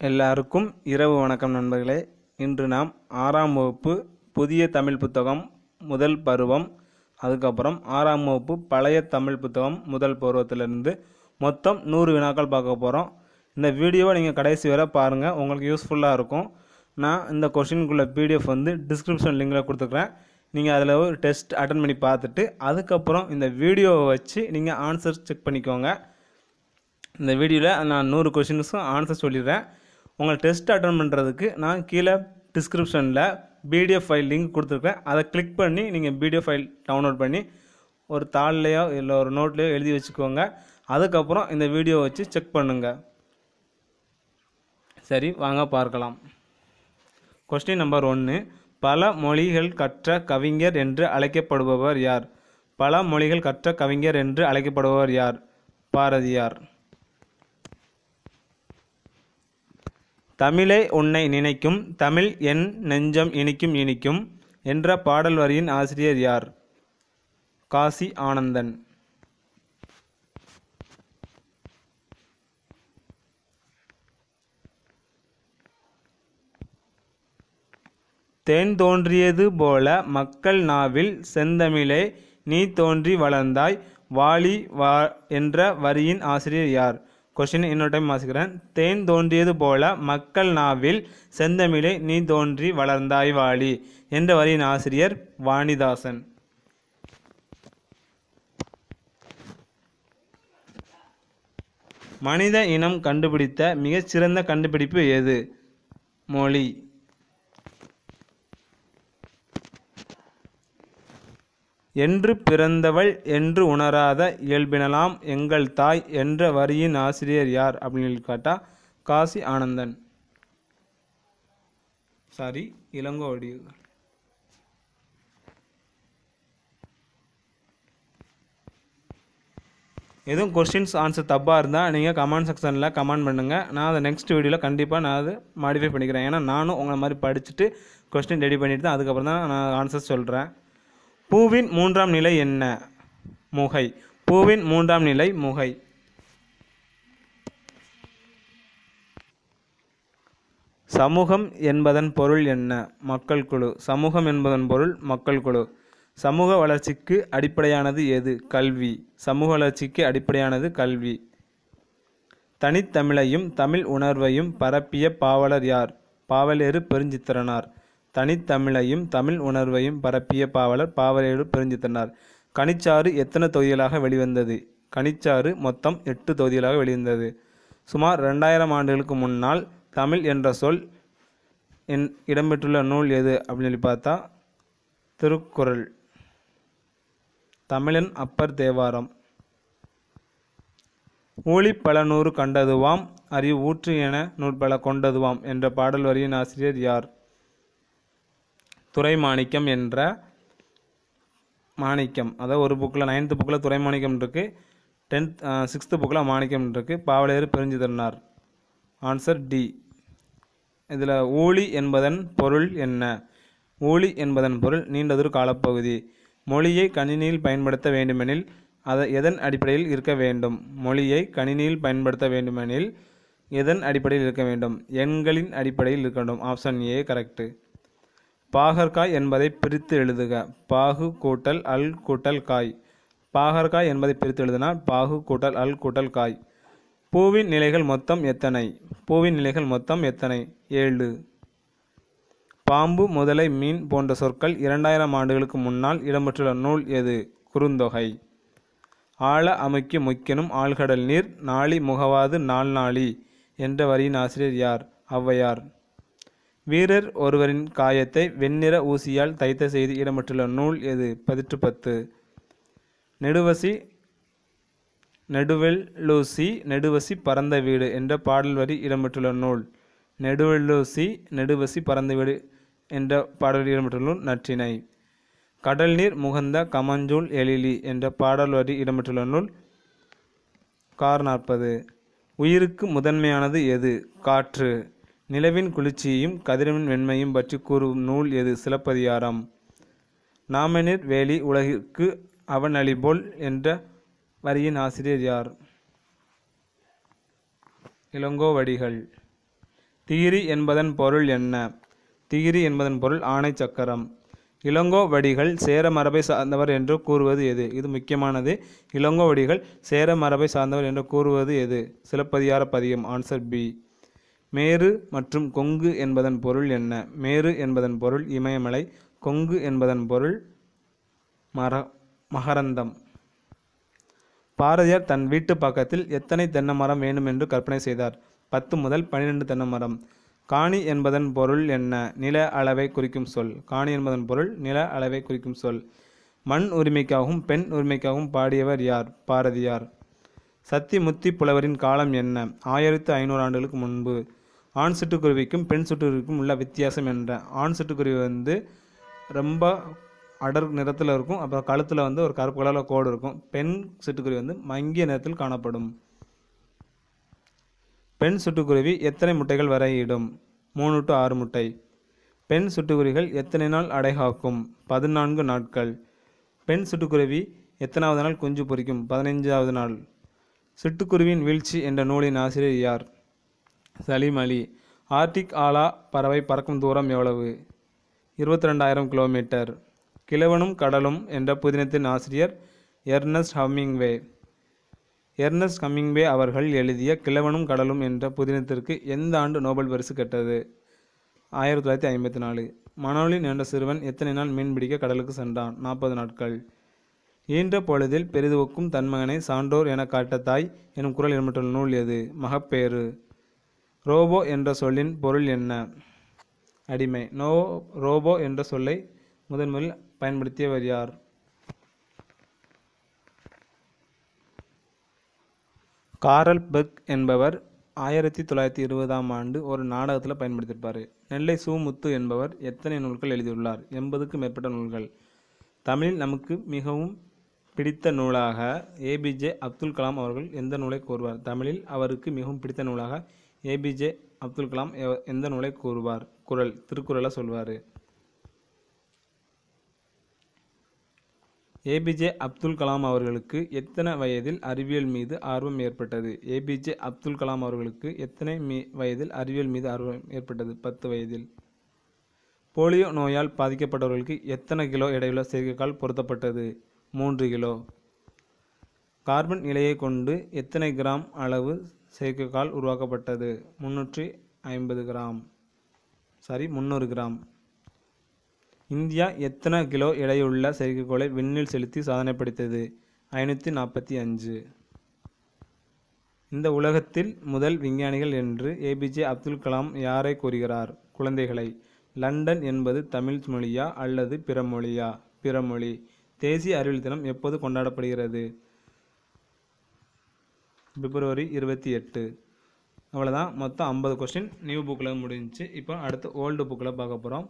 எல்லாருக்கும் இரவு வணக்கம் நண்பர்களே. இன்று நாம் 6ஆம் வகுப்பு புதிய தமிழ் புத்தகம் முதல் பருவம், அதுக்கப்புறம் 6ஆம் வகுப்பு பழைய தமிழ் புத்தகம் முதல் பருவத்திலிருந்து மொத்தம் 100 வினாக்கள் பார்க்க போகிறோம். இந்த வீடியோவை நீங்கள் கடைசி வரை பாருங்கள், உங்களுக்கு யூஸ்ஃபுல்லாக இருக்கும். நான் இந்த கொஷினுக்குள்ள PDF டிஸ்கிரிப்ஷன் லிங்கில் கொடுத்துக்கிறேன். நீங்கள் அதில் ஒரு டெஸ்ட் அட்டன் பண்ணி பார்த்துட்டு அதுக்கப்புறம் இந்த வீடியோவை வச்சு நீங்கள் ஆன்சர் செக் பண்ணிக்கோங்க. இந்த வீடியோவில் நான் 100 கொஷின்ஸும் ஆன்சர் சொல்லிடுறேன். உங்கள் டெஸ்ட் அட்டன் பண்ணுறதுக்கு நான் கீழே டிஸ்கிரிப்ஷனில் PDF ஃபைல் லிங்க் கொடுத்துருக்கேன். அதை கிளிக் பண்ணி நீங்கள் PDF ஃபைல் டவுன்லோட் பண்ணி ஒரு தாள்லையோ இல்லை ஒரு நோட்லையோ எழுதி வச்சுக்கோங்க. அதுக்கப்புறம் இந்த வீடியோவை வச்சு செக் பண்ணுங்கள். சரி, வாங்க பார்க்கலாம். Question number 1. பல மொழிகள் கற்ற கவிஞர் என்று அழைக்கப்படுபவர் யார்? பல மொழிகள் கற்ற கவிஞர் என்று அழைக்கப்படுபவர் யார்? பாரதியார். தமிழே உன்னை நினைக்கும், தமிழ் என் நெஞ்சம் இனிக்கும் இனிக்கும் என்ற பாடல் வரியின் ஆசிரியர் யார்? காசி ஆனந்தன். தேன் தோன்றியது போல மக்கள் நாவில் செந்தமிழே நீ தோன்றி வளர்ந்தாய் வாழி வா என்ற வரியின் ஆசிரியர் யார்? கொஸ்டின் இன்னொரு டைம் வாசிக்கிறேன். தேன் தோன்றியது போல மக்கள் நாவில் செந்தமிழே நீ தோன்றி வளர்ந்தாய் வாழி என்ற வரியின் ஆசிரியர் வாணிதாசன். மனித இனம் கண்டுபிடித்த மிகச்சிறந்த கண்டுபிடிப்பு எது? மொழி. என்று பிறந்தவள் என்று உணராத இயல்பினலாம் எங்கள் தாய் என்ற வரியின் ஆசிரியர் யார் அப்படின்னு கேட்டால் காசி ஆனந்தன். இளங்கோவடிகள். எதுவும் கொஸ்டின்ஸ் ஆன்சர் தப்பாக இருந்தால் நீங்கள் கமெண்ட் செக்ஷனில் கமெண்ட் பண்ணுங்கள். நான் அதை நெக்ஸ்ட் வீடியோவில் கண்டிப்பாக நான் அதை மாடிஃபை பண்ணிக்கிறேன். ஏன்னா நானும் உங்களை மாதிரி படிச்சுட்டு கொஸ்டின் ரெடி பண்ணிட்டு தான் அதுக்கப்புறம் தான் நான் ஆன்சர் சொல்கிறேன். பூவின் 3ஆம் நிலை என்ன? முகை. பூவின் 3ஆம் நிலை முகை. சமூகம் என்பதன் பொருள் என்ன? மக்கள் குழு. சமூகம் என்பதன் பொருள் மக்கள் குழு. சமூக வளர்ச்சிக்கு அடிப்படையானது எது? கல்வி. சமூக வளர்ச்சிக்கு அடிப்படையானது கல்வி. தனித்தமிழையும் தமிழ் உணர்வையும் பரப்பிய பாவலர் யார்? பாவலேறு பெருஞ்சித்திரனார். தனித்தமிழையும் தமிழ் உணர்வையும் பரப்பிய பாவலர் பாவலேறு பெருஞ்சித்திரனார். கனிச்சாறு எத்தனை தொகுதிகளாக வெளிவந்தது? கனிச்சாறு மொத்தம் 8 தொகுதிகளாக வெளிவந்தது. சுமார் 2000 ஆண்டுகளுக்கு முன்னால் தமிழ் என்ற சொல் இடம்பெற்றுள்ள நூல் எது அப்படின்னு சொல்லி பார்த்தா திருக்குறள். தமிழன் அப்பர் தேவாரம். ஊழி பல நூறு கண்டதுவாம் அறிவு ஊற்று என நூற்பல கொண்டதுவாம் என்ற பாடல் வரியின் ஆசிரியர் யார்? துரைமாணிக்கம் என்ற மாணிக்கம். அதாவது ஒரு புக்கில் 9th புக்கில் துரைமாணிக்கம் இருக்குது, 6th புக்கில் மாணிக்கம் இருக்குது. பாவலேறு பெருஞ்சித்திரனார். Answer D. இதில் ஊழி என்பதன் பொருள் என்ன? ஊழி என்பதன் பொருள் நீண்டதொரு காலப்பகுதி. மொழியை கணினியில் பயன்படுத்த வேண்டுமெனில் அதை எதன் அடிப்படையில் இருக்க வேண்டும்? மொழியை கணினியில் பயன்படுத்த வேண்டுமெனில் எதன் அடிப்படையில் இருக்க வேண்டும்? எண்களின் அடிப்படையில் இருக்க வேண்டும். Option A correct. பாகற்காய் என்பதை பிரித்து எழுதுக. பாகு கூட்டல் அல் கூட்டல் காய். பாகற்காய் என்பதை பிரித்து எழுதினால் பாகு கூட்டல் அல் கூட்டல் காய். பூவின் நிலைகள் மொத்தம் எத்தனை? பூவின் நிலைகள் மொத்தம் எத்தனை? 7. பாம்பு முதலை மீன் போன்ற சொற்கள் 2000 ஆண்டுகளுக்கு முன்னால் இடம்பெற்றுள்ள நூல் எது? குறுந்தொகை. ஆழ அமுக்கி முக்கினும் ஆழ்கடல் நீர் நாளி முகவாது நாள் நாளி என்ற வரியின் ஆசிரியர் யார்? ஔவையார். வீரர் ஒருவரின் காயத்தை வெண்ணிற ஊசியால் தைத்த செய்தி இடம்பெற்றுள்ள நூல் எது? பதிற்று 10. நெடுவசி நெடுவெல்லூசி நெடுவசி பரந்த வீடு என்ற பாடல் வரி இடம்பெற்றுள்ள நூல்? நெடுவெல்லூசி நெடுவசி பரந்த வீடு என்ற பாடல் வரி இடம்பெற்றுள்ள நூல் நற்றிணை. கடல் நீர் முகந்த கமஞ்சூல் எழிலி என்ற பாடல் வரி இடம்பெற்றுள்ள நூல் கார் 40. உயிருக்கு முதன்மையானது எது? காற்று. நிலவின் குளிர்ச்சியையும் கதிரவின் வெண்மையும் பற்றி கூறும் நூல் எது? சிலப்பதிகாரம். நாமநீர் வேலி உலகிற்கு அவன் அளிபோல் என்ற வரியின் ஆசிரியர் யார்? இளங்கோவடிகள். திகிரி என்பதன் பொருள் என்ன? திகிரி என்பதன் பொருள் ஆணை சக்கரம். இளங்கோவடிகள் சேர மரபை சார்ந்தவர் என்று கூறுவது எது? இது முக்கியமானது. இளங்கோவடிகள் சேர மரபை சார்ந்தவர் என்று கூறுவது எது? சிலப்பதிகார பதிகம். Answer B. மேரு மற்றும் கொங்கு என்பதன் பொருள் என்ன? மேரு என்பதன் பொருள் இமயமலை, கொங்கு என்பதன் பொருள் மகரந்தம். பாரதியார் தன் வீட்டு பக்கத்தில் எத்தனை தென்னை மரம் வேண்டும் என்று கற்பனை செய்தார்? 10 முதல் 12 தென்னை மரம். காணி என்பதன் பொருள் என்ன? நில அளவை குறிக்கும் சொல். காணி என்பதன் பொருள் நில அளவை குறிக்கும் சொல். மண் உரிமைக்காகவும் பெண் உரிமைக்காகவும் பாடியவர் யார்? பாரதியார். சத்தி முத்தி புலவரின் காலம் என்ன? 1500 ஆண்டுகளுக்கு முன்பு. ஆண் சிட்டுக்குருவிக்கும் பெண் சிட்டுக்குருவிக்கும் உள்ள வித்தியாசம் என்ன? ஆண் சிட்டுக்குருவி ரொம்ப அடர் நிறத்தில் இருக்கும். அப்புறம் கழுத்தில் ஒரு கருப்பு கலரில் கோடு இருக்கும். பெண் சிட்டுக்குருவி மங்கிய நிறத்தில் காணப்படும். பெண் சிட்டுக்குருவி எத்தனை முட்டைகள் வரை இடும்? 3 to 6 முட்டை. பெண் சிட்டுக்குருவிகள் எத்தனை நாள் அடை காக்கும்? 14 நாட்கள். பெண் சிட்டுக்குருவி எத்தனாவது நாள் குஞ்சு பொரிக்கும்? 15வது நாள். சிட்டுக்குருவியின் வீழ்ச்சி என்ற நூலின் ஆசிரியர் யார்? சலீம் அலி. ஆர்டிக் ஆலா பறவை பறக்கும் தூரம் எவ்வளவு? 22,000 கிலோமீட்டர். கிழவனும் கடலும் என்ற புதினத்தின் ஆசிரியர் எர்னஸ்ட் ஹமிங்வே. எர்னஸ்ட் ஹமிங்வே அவர்கள் எழுதிய கிழவனும் கடலும் என்ற புதினத்திற்கு எந்த ஆண்டு நோபல் பரிசு பெற்றது? 1954. மனோலின் என்ற சிறுவன் எத்தனை நாள் மீன்பிடிக்க கடலுக்கு சென்றான்? 40 நாட்கள். ஈன்ற பொழுதில் பெரிதுவக்கும் தன்மகனை சான்றோர் என காட்ட தாய் எனும் குறள் இடம்பெற்றுள்ள நூல் எது? மகப்பேறு. ரோபோ என்ற சொல்லின் பொருள் என்ன? அடிமை. ரோபோ என்ற சொல்லை முதன்முதலில் பயன்படுத்தியவர் யார்? காரல் பெக் என்பவர் 1920ஆம் ஆண்டு ஒரு நாடகத்தில் பயன்படுத்தியிருப்பார். நெல்லை சு. முத்து என்பவர் எத்தனை நூல்கள் எழுதியுள்ளார்? 80க்கும் மேற்பட்ட நூல்கள். தமிழில் நமக்கு மிகவும் பிடித்த நூலாக ஏபிஜே அப்துல் கலாம் அவர்கள் எந்த நூலை கூறுவார்? தமிழில் அவருக்கு மிகவும் பிடித்த நூலாக ஏபிஜே அப்துல் கலாம் எந்த நூலை கூறுவார்? குறள். திருக்குறளை சொல்வார். ஏபிஜே அப்துல் கலாம் அவர்களுக்கு எத்தனை வயதில் அறிவியல் மீது ஆர்வம் ஏற்பட்டது? ஏபிஜே அப்துல் கலாம் அவர்களுக்கு எத்தனை வயதில் அறிவியல் மீது ஆர்வம் ஏற்பட்டது? 10 வயதில். போலியோ நோயால் பாதிக்கப்பட்டவர்களுக்கு எத்தனை கிலோ எடையுள்ள செயற்கைக்கால் பொருத்தப்பட்டது? 3 கிலோ. கார்பன் இலையை கொண்டு எத்தனை கிராம் அளவு செயற்கைக்கால் உருவாக்கப்பட்டது? 350 கிராம். 300 கிராம். இந்தியா எத்தனை கிலோ எடையுள்ள செயற்கைக்கோளை விண்ணில் செலுத்தி சாதனை படைத்தது? 545. இந்த உலகத்தில் முதல் விஞ்ஞானிகள் என்று ஏபிஜே அப்துல் கலாம் யாரை கூறுகிறார்? குழந்தைகளை. லண்டன் என்பது தமிழ் மொழியா அல்லது பிற மொழியா? பிற மொழி. தேசிய அறிவியல் தினம் எப்போது கொண்டாடப்படுகிறது? பிப்ரவரி 28. அவ்வளோதான். மொத்தம் 50 கொஸ்டின் நியூ புக்கில் முடிஞ்சிச்சு. இப்போ அடுத்து ஓல்டு புக்கில் பார்க்க போகிறோம்.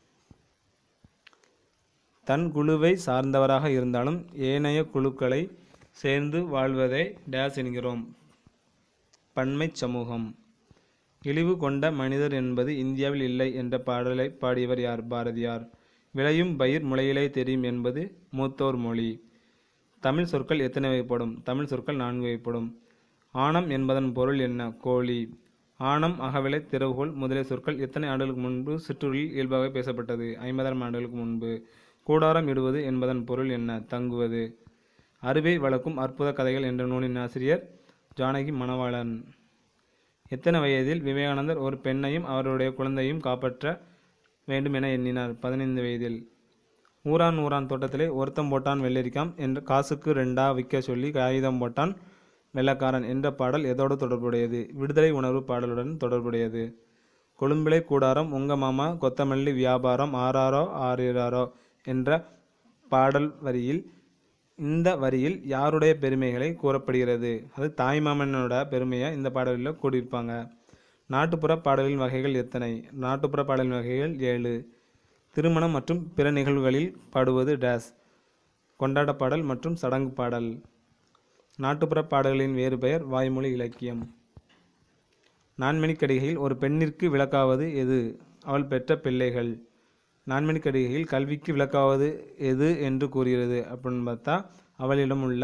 தன் குழுவை சார்ந்தவராக இருந்தாலும் ஏனைய குழுக்களை சேர்ந்து வாழ்வதை டேஸ் என்கிறோம்? பன்மை சமூகம். இழிவு கொண்ட மனிதர் என்பது இந்தியாவில் இல்லை என்ற பாடலை பாடியவர் யார்? பாரதியார். விளையும் பயிர் முளையிலே தெரியும் என்பது மூத்தோர் மொழி. தமிழ் சொற்கள் எத்தனை வகைப்படும்? தமிழ் சொற்கள் 4 வகைப்படும். ஆணம் என்பதன் பொருள் என்ன? கோழி. ஆணம், அகவிலை, திறவுகோல் முதலிய சொற்கள் எத்தனை ஆண்டுகளுக்கு முன்பு சிற்றூரில் இயல்பாக பேசப்பட்டது? 50,000 ஆண்டுகளுக்கு முன்பு. கூடாரம் இடுவது என்பதன் பொருள் என்ன? தங்குவது. அறுவை வளர்க்கும் அற்புத கதைகள் என்ற நூலின் ஆசிரியர் ஜானகி மணவாளன். எத்தனை வயதில் விவேகானந்தர் ஒரு பெண்ணையும் அவருடைய குழந்தையும் காப்பாற்ற வேண்டும் என எண்ணினார்? 15 வயதில். ஊரான் ஊரான் தோட்டத்திலே ஒருத்தம் போட்டான் வெள்ளரிக்காம் என்ற காசுக்கு 2 விற்க சொல்லி காகிதம் போட்டான் வெள்ளக்காரன் என்ற பாடல் எதோடு தொடர்புடையது? விடுதலை உணர்வு பாடலுடன் தொடர்புடையது. கொழும்பிலை கூடாரம் உங்க மாமா கொத்தமல்லி வியாபாரம் ஆறாரோ ஆறாரோ என்ற பாடல் வரியில் இந்த வரியில் யாருடைய பெருமைகளை கூறப்படுகிறது? அது தாய்மாமனோட பெருமையை இந்த பாடலில் கூடியிருப்பாங்க. நாட்டுப்புற பாடலின் வகைகள் எத்தனை? நாட்டுப்புற பாடலின் வகைகள் 7. திருமணம் மற்றும் பிற நிகழ்வுகளில் பாடுவது டேஸ்? கொண்டாட்ட பாடல் மற்றும் சடங்கு பாடல். நாட்டுப்புற பாடல்களின் வேறு பெயர் வாய்மொழி இலக்கியம். நான்மணிக்கடிகையில் ஒரு பெண்ணிற்கு விளக்காவது எது? அவள் பெற்ற பிள்ளைகள். நான்மணிக்கடிகையில் கல்விக்கு விளக்காவது எது என்று கூறுகிறது அப்படின்னு பார்த்தா அவளிடம் உள்ள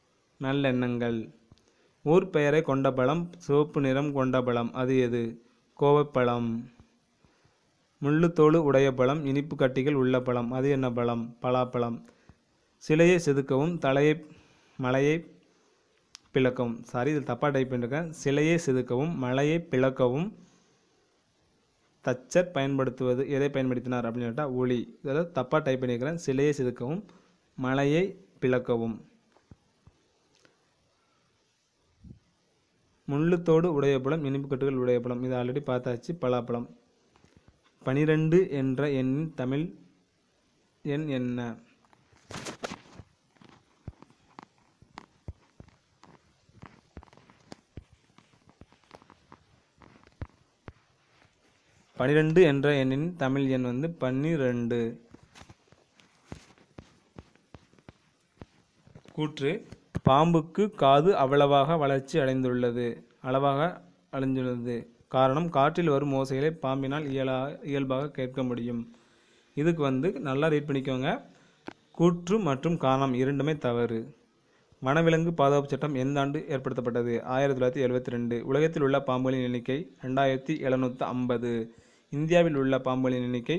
நல்லெண்ணங்கள். ஊர் பெயரை கொண்ட பழம், சிவப்பு நிறம் கொண்ட பழம், அது எது? கோவைப்பழம். முள்ளுத்தோடு உடைய பழம், இனிப்பு கட்டிகள் உள்ள பழம், அது என்ன பழம்? பலாப்பழம். சிலையை செதுக்கவும் மலையை பிளக்கவும், இதில் தப்பாக டைப் பண்ணியிருக்கேன். சிலையை செதுக்கவும் மலையை பிளக்கவும் தச்சர் பயன்படுத்துவது எதை பயன்படுத்தினார் அப்படின்னு கேட்டால் உளி. இதில் தப்பாக டைப் பண்ணியிருக்கிறேன். சிலையை செதுக்கவும் மலையை பிளக்கவும். முள்ளுத்தோடு உடைய பழம், இனிப்பு கட்டுகள் உடைய பழம், இது ஆல்ரெடி பார்த்தாச்சு. பலாப்பழம். 12 என்ற எண்ணின் தமிழ் எண் என்ன? பனிரெண்டு என்ற எண்ணின் தமிழ் எண் 12. கூற்று: பாம்புக்கு காது அளவாக அடைந்துள்ளது. காரணம், காற்றில் வரும் ஓசைகளை பாம்பினால் இயல்பாக கேட்க முடியும். இதுக்கு நல்லா ரீட் பண்ணிக்கோங்க. கூற்று மற்றும் காரணம் இரண்டுமே தவறு. வனவிலங்கு பாதுகாப்பு சட்டம் எந்த ஆண்டு ஏற்படுத்தப்பட்டது? 1972. உலகத்தில் உள்ள பாம்புகளின் எண்ணிக்கை 2750. இந்தியாவில் உள்ள பாம்புகளின் எண்ணிக்கை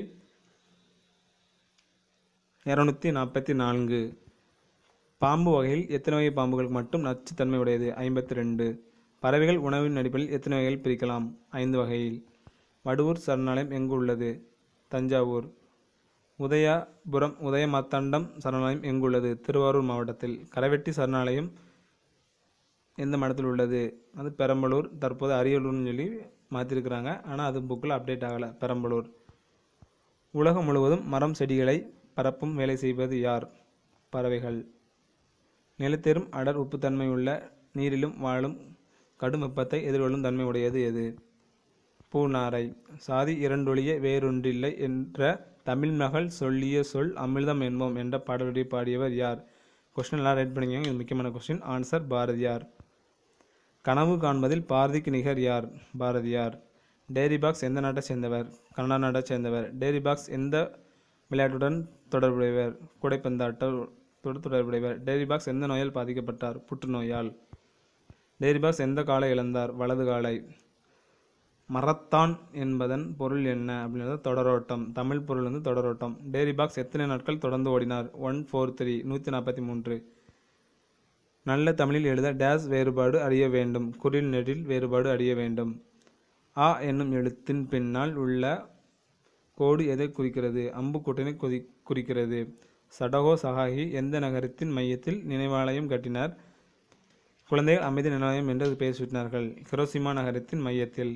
244. பாம்பு வகையில் எத்தனை வகை பாம்புகள் மட்டும் நச்சுத்தன்மை உடையது? 52. பறவைகள் உணவின் அடிப்படையில் எத்தனை வகைகள் பிரிக்கலாம்? 5 வகையில். வடுவூர் சரணாலயம் எங்கு உள்ளது? தஞ்சாவூர். உதயமார்த்தாண்டம் சரணாலயம் எங்குள்ளது? திருவாரூர் மாவட்டத்தில். கரைவெட்டி சரணாலயம் எந்த மாவட்டத்தில் உள்ளது? அது பெரம்பலூர். தற்போது அரியலூர்னு சொல்லி மாற்றிருக்கிறாங்க, ஆனால் அது புக்கில் அப்டேட் ஆகலை. பெரம்பலூர். உலகம் முழுவதும் மரம் செடிகளை பரப்பும் வேலை செய்வது யார்? பறவைகள். நிலத்தேறும் அடர் உப்புத்தன்மை உள்ள நீரிலும் வாழும் கடும் வெப்பத்தை எதிர்கொள்ளும் தன்மை உடையது எது? பூநாரை. சாதி இரண்டொழிய வேறொன்றில்லை என்ற தமிழ் மகள் சொல்லிய சொல் அமிர்தம் என்போம் என்ற பாடலுடைய பாடியவர் யார்? கொஸ்டின் எல்லாம் ரைட் பண்ணிக்கோங்க. இது முக்கியமான கொஸ்டின். ஆன்சர் பாரதியார். கனவு காண்பதில் பாரதிக்கு நிகர் யார்? பாரதியார். டேரி பாக்ஸ் எந்த நாட்டை சேர்ந்தவர்? கனடா நாட்டை சேர்ந்தவர். டேரி பாக்ஸ் எந்த விளையாட்டுடன் தொடர்புடையவர்? கூடைப்பந்தாட்டத்தோடு தொடர்புடையவர். டேரி பாக்ஸ் எந்த நோயால் பாதிக்கப்பட்டார்? புற்றுநோயால். டேரி பாக்ஸ் எந்த காலை இழந்தார்? வலது காலை. மரத்தான் என்பதன் பொருள் என்ன அப்படின்றது தொடரோட்டம். தமிழ் பொருள் தொடரோட்டம். டேரி பாக்ஸ் எத்தனை நாட்கள் தொடர்ந்து ஓடினார்? 143 143. நல்ல தமிழில் எழுத டேஸ் வேறுபாடு அறிய வேண்டும். குறில் நெடில் வேறுபாடு அறிய வேண்டும். ஆ என்னும் எழுத்தின் பின்னால் உள்ள கோடு எதை குறிக்கிறது? அம்புக்கூட்டனை குறிக்கிறது. சடகோ சகாகி எந்த நகரத்தின் மையத்தில் நினைவாலயம் கட்டினார்? குழந்தைகள் அமைதி நினைவாலயம் என்று பெயர் சூட்டினார்கள். ஹிரோஷிமா நகரத்தின் மையத்தில்.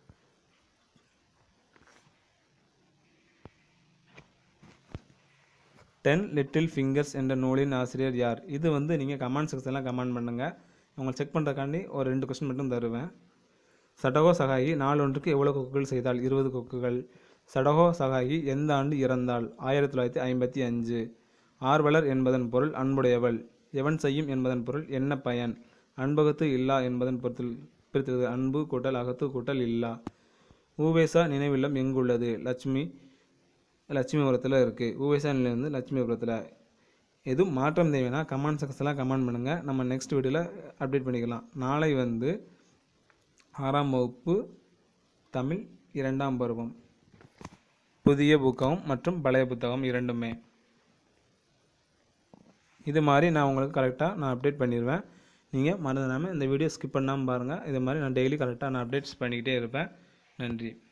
10 லிட்டில் ஃபிங்கர்ஸ் என்ற நூலின் ஆசிரியர் யார்? இது நீங்கள் கமெண்ட் செக்ஷனில் கமெண்ட் பண்ணுங்கள். உங்களை செக் பண்ணுறக்காண்டி ஒரு 2 கொஸ்டின் மட்டும் தருவேன். சடகோ சகாகி நாள் ஒன்றுக்கு எவ்வளோ கொக்குகள் செய்தால்? 20 கொக்குகள். சடகோ சகாகி எந்த ஆண்டு இறந்தாள்? 1955. ஆர்வலர் என்பதன் பொருள் அன்புடையவள். எவன் செய்யும் என்பதன் பொருள் என்ன பயன்? அன்பகத்து இல்லா என்பதன் பொருள் பிரித்தது. அன்பு கூட்டல் அகத்து கூட்டல் இல்லா. ஊவேசா நினைவில்லம் எங்குள்ளது? லட்சுமிபுரத்தில் இருக்குது. ஊவேசா நிலையம் லட்சுமிபுரத்தில். எதுவும் மாற்றம் தேவைன்னா கமெண்ட் செக்ஷன்லாம் கமெண்ட் பண்ணுங்கள். நம்ம நெக்ஸ்ட் வீடியோவில் அப்டேட் பண்ணிக்கலாம். நாளை 6ஆம் வகுப்பு தமிழ் 2ஆம் பருவம். புதிய புத்தகம் மற்றும் பழைய புத்தகம் இரண்டுமே. இது மாதிரி நான் உங்களுக்கு கரெக்டாக அப்டேட் பண்ணிடுவேன். நீங்கள் மறந்துடாமல் இந்த வீடியோ ஸ்கிப் பண்ணாமல் பாருங்கள். இது மாதிரி நான் டெய்லி கரெக்டாக அப்டேட்ஸ் பண்ணிக்கிட்டே இருப்பேன். நன்றி.